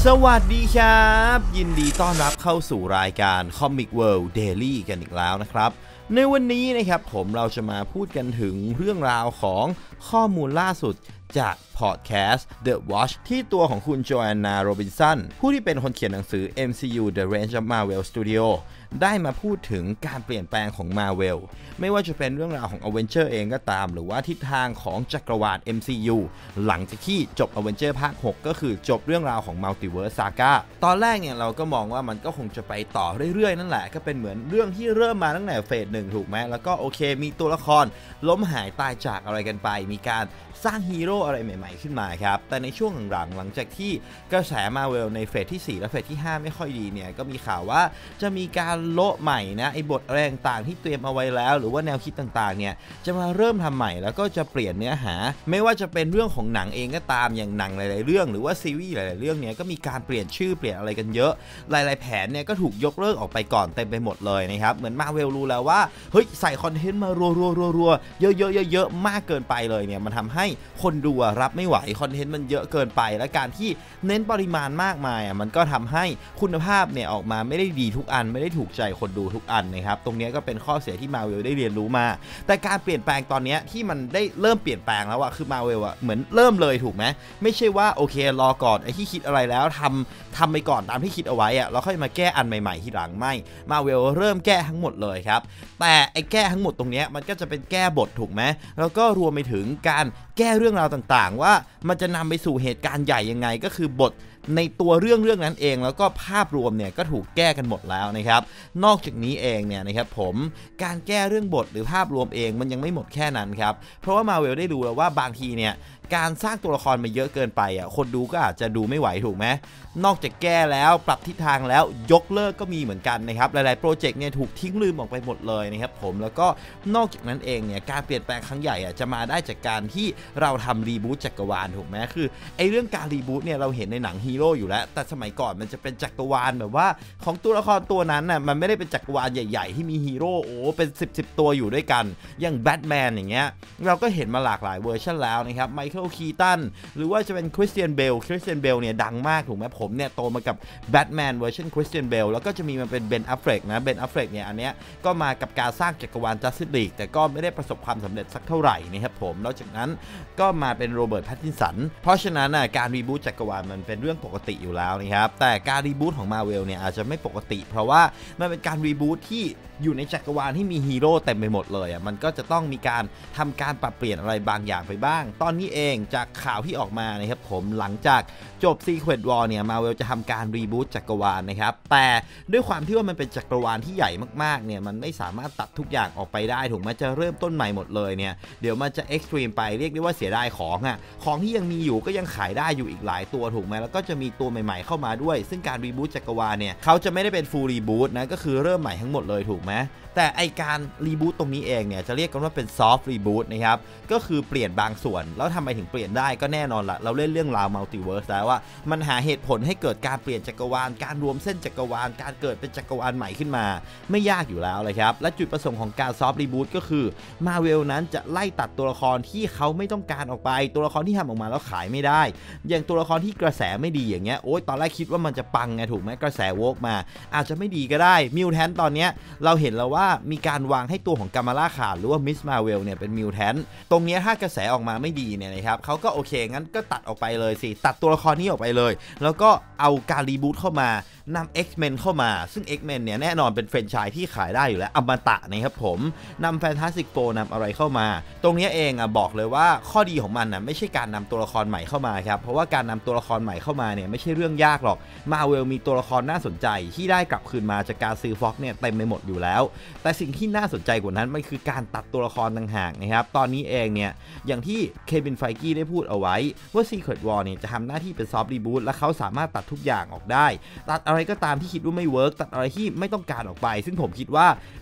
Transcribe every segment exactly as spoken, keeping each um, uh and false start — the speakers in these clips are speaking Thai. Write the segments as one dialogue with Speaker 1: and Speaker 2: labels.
Speaker 1: สวัสดีครับยินดีต้อนรับเข้าสู่รายการ Comic World Daily กันอีกแล้วนะครับในวันนี้นะครับผมเราจะมาพูดกันถึงเรื่องราวของข้อมูลล่าสุดจากพอดแคสต์ The Watch ที่ตัวของคุณโจแอนนา โรบินสันผู้ที่เป็นคนเขียนหนังสือ เอ็ม ซี ยู The Range of Marvel Studio ได้มาพูดถึงการเปลี่ยนแปลงของ Marvel ไม่ว่าจะเป็นเรื่องราวของ Avenger เองก็ตามหรือว่าทิศทางของจักรวาล เอ็ม ซี ยู หลังจากที่จบ Avenger ภาค หกก็คือจบเรื่องราวของ Multiverse Saga ตอนแรกเนี่ยเราก็มองว่ามันก็คงจะไปต่อเรื่อยๆนั่นแหละก็เป็นเหมือนเรื่องที่เริ่มมาตั้งแต่เฟสหนึ่งถูกไหมแล้วก็โอเคมีตัวละครล้มหายตายจากอะไรกันไปมีการสร้างฮีโร่อะไรใหม่ๆขึ้นมาครับแต่ในช่วงหลังๆหลังจากที่กระแสมาเวลในเฟสที่สี่และเฟสที่ห้าไม่ค่อยดีเนี่ยก็มีข่าวว่าจะมีการโละใหม่นะไอ้บทอะไรต่างๆที่เตรียมเอาไว้แล้วหรือว่าแนวคิดต่างๆเนี่ยจะมาเริ่มทำใหม่แล้วก็จะเปลี่ยนเนื้อหาไม่ว่าจะเป็นเรื่องของหนังเองก็ตามอย่างหนังหลายๆเรื่องหรือว่าซีรีส์หลายๆเรื่องเนี่ยก็มีการเปลี่ยนชื่อเปลี่ยนอะไรกันเยอะหลายๆแผนเนี่ยก็ถูกยกเลิกออกไปก่อนเต็มไปหมดเลยนะครับเหมือนมาเวลรู้แล้วว่าเฮ้ยใส่คอนเทนต์มารัวๆๆๆเยอะๆๆๆมากเกินไปเลยเนี่ยมันทำให้คนดูรับไม่ไหวคอนเทนต์มันเยอะเกินไปและการที่เน้นปริมาณมากมายอ่ะมันก็ทำให้คุณภาพเนี่ยออกมาไม่ได้ดีทุกอันไม่ได้ถูกใจคนดูทุกอันนะครับตรงนี้ก็เป็นข้อเสียที่ Marvel ได้เรียนรู้มาแต่การเปลี่ยนแปลงตอนนี้ที่มันได้เริ่มเปลี่ยนแปลงแล้วอะคือ Marvel อะเหมือนเริ่มเลยถูกไหมไม่ใช่ว่าโอเครอก่อนไอ้ที่คิดอะไรแล้วทำทำไปก่อนตามที่คิดเอาไว้อะแล้วค่อยมาแก้อันใหม่ๆทีหลังไม่ Marvel เริ่มแก้ทั้งหมดเลยครับแต่ไอ้แก้ทั้งหมดตรงนี้มันก็จะเป็นแก้บทถูกไหมแล้วก็รวมไปถึงการแก้เรื่องราวต่างๆว่ามันจะนำไปสู่เหตุการณ์ใหญ่ยังไงก็คือบทในตัวเรื่องเรื่องนั้นเองแล้วก็ภาพรวมเนี่ยก็ถูกแก้กันหมดแล้วนะครับนอกจากนี้เองเนี่ยนะครับผมการแก้เรื่องบทหรือภาพรวมเองมันยังไม่หมดแค่นั้นครับเพราะว่า Marvel ได้ดูแล้วว่าบางทีเนี่ยการสร้างตัวละครมาเยอะเกินไปอ่ะคนดูก็อาจจะดูไม่ไหวถูกไหมนอกจากแก้แล้วปรับทิศทางแล้วยกเลิกก็มีเหมือนกันนะครับหลายๆโปรเจกต์เนี่ยถูกทิ้งลืมออกไปหมดเลยนะครับผมแล้วก็นอกจากนั้นเองเนี่ยการเปลี่ยนแปลงครั้งใหญ่อ่ะจะมาได้จากการที่เราทำรีบูตจักรวาลถูกไหมคือไอ้เรื่องการรีบูตเนี่ยเราเห็นในหนังฮีโร่อยู่แล้วแต่สมัยก่อนมันจะเป็นจักรวาลแบบว่าของตัวละครตัวนั้นน่ะมันไม่ได้เป็นจักรวาลใหญ่ๆที่มีฮีโร่โอ้เป็นสิบ สิบตัวอยู่ด้วยกันอย่างแบทแมนอย่างเงี้ยเราก็เห็นมาหลากหลายเวอร์ชันแล้วนะครับไมเคิลคีตันหรือว่าจะเป็นคริสเตียนเบลคริสเตียนเบลเนี่ยดังมากถูกไหมผมเนี่ยโตมากับแบทแมนเวอร์ชันคริสเตียนเบลแล้วก็จะมีมันเป็นเบนอัฟเฟลกนะเบนอัฟเฟลกเนี่ยอันเนี้ยก็มากับการสร้างจักรวาลจัสติสลีกแต่ก็ไม่ได้ประสบความสำเร็จสักเท่าไหร่นะครับผมนอกจากนั้นก็มาเป็นโรเบิร์ตแพตตินสันเพราะฉะนั้นน่ะการรีบูตจักรวาลมันเป็นเรื่องปกติอยู่แล้วนะครับแต่การรีบูตของ Marvel เนี่ยอาจจะไม่ปกติเพราะว่ามันเป็นการรีบูตที่อยู่ในจักรวาลที่มีฮีโร่เต็มไปหมดเลยอ่ะมันก็จะต้องมีการทำการปรับเปลี่ยนอะไรบางอย่างไปบ้างตอนนี้เองจากข่าวที่ออกมานะครับผมหลังจากจบ Secret War เนี่ย Marvel จะทำการรีบูตจักรวาลนะครับแต่ด้วยความที่ว่ามันเป็นจักรวาลที่ใหญ่มากๆเนี่ยมันไม่สามารถตัดทุกอย่างออกไปได้ถูกไหมจะเริ่มต้นใหม่หมดเลยเนี่ยเดี๋ยวมันจะเอ็กซ์ตรีมไปเรียกได้ว่าเสียดายของอ่ะของที่ยังมีอยู่ก็ยังขายได้อยู่อีกหลายตัวถูกไหมแล้วก็จะมีตัวใหม่ๆเข้ามาด้วยซึ่งการรีบูตจักรวาลเนี่ยเขาจะไม่ได้เป็นฟูลรีบูตนะก็คือเริ่มใหม่ทั้งหมดเลยถูกไหมแต่ไอการรีบูตตรงนี้เองเนี่ยจะเรียกกันว่าเป็นซอฟต์รีบูตนะครับก็คือเปลี่ยนบางส่วนแล้วทำไมถึงเปลี่ยนได้ก็แน่นอนละเราเล่นเรื่องราวมัลติเวิร์สแล้วว่ามันหาเหตุผลให้เกิดการเปลี่ยนจักรวาลการรวมเส้นจักรวาลการเกิดเป็นจักรวาลใหม่ขึ้นมาไม่ยากอยู่แล้วเลยครับและจุดประสงค์ของการซอฟต์รีบูตก็คือ Marvel นั้นจะไล่ตัดตัวละครที่เขาไม่ต้องการออกไปตัวละครที่ทำออกมาแล้วขายไม่ได้อย่างตัวละครที่กระแสไม่ดีอย่างเงี้ยโอ๊ยตอนแรกคิดว่ามันจะปังไงถูกไหมกระแสโวกมาอาจจะไม่ดีก็ได้มิวแทนตอนเนี้ยเราเห็นแล้วว่ามีการวางให้ตัวของกามาล่าขาดหรือว่ามิสมาเวลเนี่ยเป็นมิวแทนตรงนี้ถ้ากระแสออกมาไม่ดีเนี่ยนะครับเขาก็โอเคงั้นก็ตัดออกไปเลยสิตัดตัวละครนี้ออกไปเลยแล้วก็เอาการรีบูตเข้ามานำ X-Men เข้ามาซึ่ง X-Men เนี่ยแน่นอนเป็นแฟรนไชส์ที่ขายได้อยู่แล้วอมตะนะครับผมนำ Fantastic Four นำอะไรเข้ามาตรงนี้เองอ่ะบอกเลยว่าข้อดีของมันน่ะไม่ใช่การนำตัวละครใหม่เข้ามาครับเพราะว่าการนำตัวละครใหม่เข้ามาเนี่ยไม่ใช่เรื่องยากหรอก Marvel มีตัวละครน่าสนใจที่ได้กลับคืนมาจากการซื้อ Fox เนี่ยเต็มไปหมดอยู่แล้วแต่สิ่งที่น่าสนใจกว่านั้นมันคือการตัดตัวละครต่างหากนะครับตอนนี้เองเนี่ยอย่างที่เควินไฟกี้ได้พูดเอาไว้ว่า Secret War เนี่ยจะทำหน้าที่เป็นซอฟต์รีบูตและเขาสามารถตัดทุกอย่างออกได้ตัดอะไรก็ตามที่คิดว่าไม่เวิร์กตัดอะไรที่ไม่ต้องการออกไปซึ่งผมคิดว่า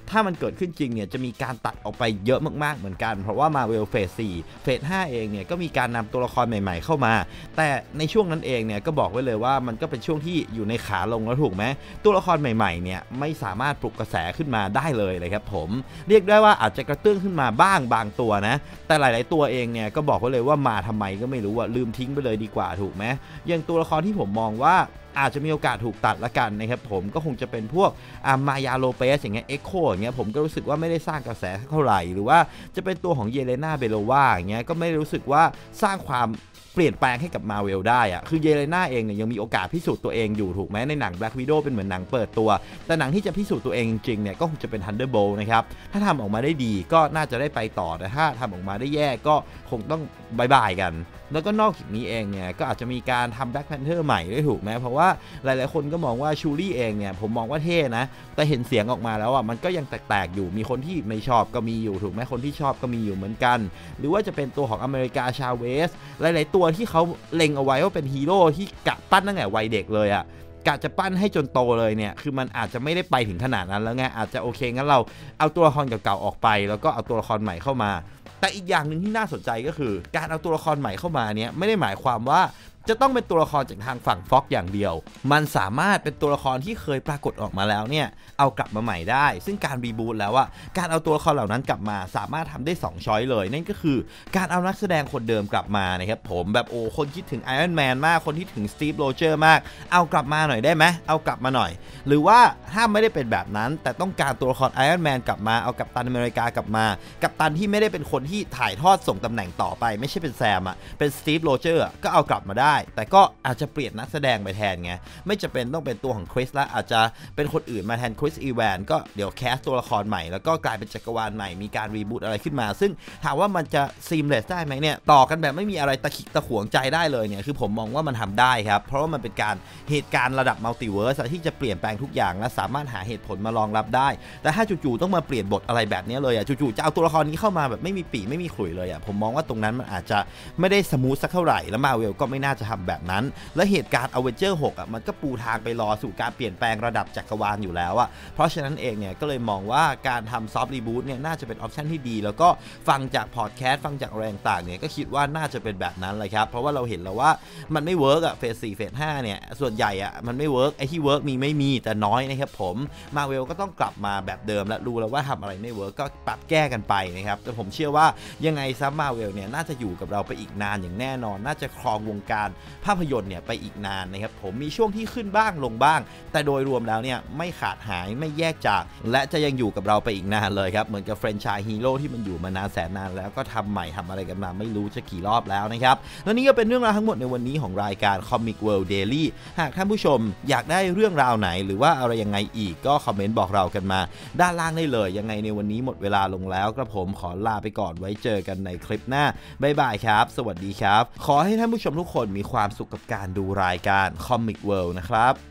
Speaker 1: ถ้ามันเกิดขึ้นจริงเนี่ยจะมีการตัดออกไปเยอะมากๆเหมือนกันเพราะว่า Marvel เฟสสี่เฟสห้าเองเนี่ยก็มีการนำตัวละครใหม่ๆเข้ามาแต่ในช่วงนั้นเองเนี่ยก็บอกไว้เลยว่ามันก็เป็นช่วงที่อยู่ในขาลงแล้วถูกไหมตัวละครใหม่ๆเนี่ยไม่สามารถปลุกกระแสขึ้นมาได้เลยเลยครับผมเรียกได้ว่าอาจจะกระเตื้องขึ้นมาบ้างบางตัวนะแต่หลายๆตัวเองเนี่ยก็บอกไว้เลยว่ามาทำไมก็ไม่รู้อะลืมทิ้งไปเลยดีกว่าถูกไหมอย่างตัวละครที่ผมมองว่าอาจจะมีโอกาสถูกตัดละกันนะครับผมก็คงจะเป็นพวกมายาโลเปสอย่างเงี้ยเอ็กโคอย่างเงี้ยผมก็รู้สึกว่าไม่ได้สร้างกระแสเท่าไหร่หรือว่าจะเป็นตัวของเยเลนาเบโลวาอย่างเงี้ยก็ไม่รู้สึกว่าสร้างความเปลี่ยนแปลงให้กับมาเวลได้อะคือเยเลนาเองเนี่ยยังมีโอกาสพิสูจน์ตัวเองอยู่ถูกไหมในหนัง Black Widow เป็นเหมือนหนังเปิดตัวแต่หนังที่จะพิสูจน์ตัวเองจริงๆเนี่ยก็คงจะเป็น Thunderbolt นะครับถ้าทำออกมาได้ดีก็น่าจะได้ไปต่อแต่ถ้าทำออกมาได้แย่ก็คงต้องบายบายกันแล้วก็นอกจากนี้เองเนี่ยก็อาจจะมีการทำ Black Panther ใหม่ด้วยถูกไหมเพราะว่าหลายๆคนก็มองว่าชูรี่เองเนี่ยผมมองว่าเท่นะแต่เห็นเสียงออกมาแล้วอ่ะมันก็ยังแตกๆอยู่มีคนที่ไม่ชอบก็มีอยู่ถูกไหมคนที่ชอบก็มีอยู่เหมือนกันหรือว่าจะเป็นตัวของอเมริกาชาเวสหลายๆตัวที่เขาเล็งเอาไว้ว่าเป็นฮีโร่ที่กะปั้นตั้งแต่วัยเด็กเลยอ่ะกะจะปั้นให้จนโตเลยเนี่ยคือมันอาจจะไม่ได้ไปถึงขนาดนั้นแล้วไงอาจจะโอเคงั้นเราเอาตัวละครเก่าๆออกไปแล้วก็เอาตัวละครใหม่เข้ามาแต่อีกอย่างหนึ่งที่น่าสนใจก็คือการเอาตัวละครใหม่เข้ามาเนี่ยไม่ได้หมายความว่าจะต้องเป็นตัวละครจากทางฝั่ง Fox อย่างเดียวมันสามารถเป็นตัวละครที่เคยปรากฏออกมาแล้วเนี่ยเอากลับมาใหม่ได้ซึ่งการรีบูทแล้วอะการเอาตัวละครเหล่านั้นกลับมาสามารถทำได้สองช้อยเลยนั่นก็คือการเอานักแสดงคนเดิมกลับมานะครับผมแบบโอ้คนคิดถึง Iron Man มากคนที่ถึง Steve Rogers มากเอากลับมาหน่อยได้ไหมเอากลับมาหน่อยหรือว่าถ้าไม่ได้เป็นแบบนั้นแต่ต้องการตัวละคร Iron Man กลับมาเอากัปตันอเมริกากลับมากัปตันที่ไม่ได้เป็นคนที่ถ่ายทอดส่งตำแหน่งต่อไปไม่ใช่เป็นแซมอะเป็น Steve Rogers ก็เอากลับมาได้แต่ก็อาจจะเปลี่ยนนักแสดงไปแทนไงไม่จะเป็นต้องเป็นตัวของคริสละอาจจะเป็นคนอื่นมาแทนคริสอีแวนก็เดี๋ยวแคสตัวละครใหม่แล้วก็กลายเป็นจักรวาลใหม่มีการรีบูตอะไรขึ้นมาซึ่งถามว่ามันจะซีมเลสได้ไหมเนี่ยต่อกันแบบไม่มีอะไรตะขิกตะขวงใจได้เลยเนี่ยคือผมมองว่ามันทำได้ครับเพราะว่ามันเป็นการเหตุการณ์ระดับมัลติเวิร์สที่จะเปลี่ยนแปลงทุกอย่างและสามารถหาเหตุผลมารองรับได้แต่ถ้าจู่ๆต้องมาเปลี่ยนบทอะไรแบบนี้เลยอ่ะจู่ๆจะเอาตัวละครนี้เข้ามาแบบไม่มีปีไม่มีขลุ่ยเลยอ่ะผมมองว่าตรงนั้นมันอาจจะไม่ได้สมูทสักเท่าไหร่แล้วมาเวลก็ไม่น่าจะทำแบบนั้นและเหตุการณ์อเวนเจอร์หกอ่ะมันก็ปูทางไปรอสู่การเปลี่ยนแปลงระดับจักรวาลอยู่แล้วอ่ะเพราะฉะนั้นเองเนี่ยก็เลยมองว่าการทำซอฟต์รีบูทเนี่ยน่าจะเป็นออปชันที่ดีแล้วก็ฟังจากพอดแคสต์ฟังจากแรงต่างเนี่ยก็คิดว่าน่าจะเป็นแบบนั้นเลยครับเพราะว่าเราเห็นแล้วว่ามันไม่เวิร์กอ่ะเฟสสี่เฟสห้าเนี่ยส่วนใหญ่อ่ะมันไม่เวิร์กไอ้ที่เวิร์กมีไม่มีแต่น้อยนะครับผมมาเวลก็ต้องกลับมาแบบเดิมและรู้แล้วว่าทำอะไรไม่เวิร์กก็ปรับแก้กันไปนะครับแต่ผมเชื่อว่ายังไงซับมาเวลเนี่ยน่าจะอยู่กับเราไปอีกนานอย่างแน่นอนน่าจะครองวงการภาพยนตร์เนี่ยไปอีกนานนะครับผมมีช่วงที่ขึ้นบ้างลงบ้างแต่โดยรวมแล้วเนี่ยไม่ขาดหายไม่แยกจากและจะยังอยู่กับเราไปอีกนานเลยครับเหมือนกับแฟรนไชส์ฮีโร่ที่มันอยู่มานานแสนนานแล้วก็ทำใหม่ทำอะไรกันมาไม่รู้จะกี่รอบแล้วนะครับและนี่ก็เป็นเรื่องราวทั้งหมดในวันนี้ของรายการ Comic World Daily หากท่านผู้ชมอยากได้เรื่องราวไหนหรือว่าอะไรยังไงอีกก็คอมเมนต์บอกเรากันมาด้านล่างได้เลยยังไงในวันนี้หมดเวลาลงแล้วกระผมขอลาไปก่อนไว้เจอกันในคลิปหน้าบ๊ายบายครับสวัสดีครับขอให้ท่านผู้ชมทุกคนมีความสุขกับการดูรายการ Comic World นะครับ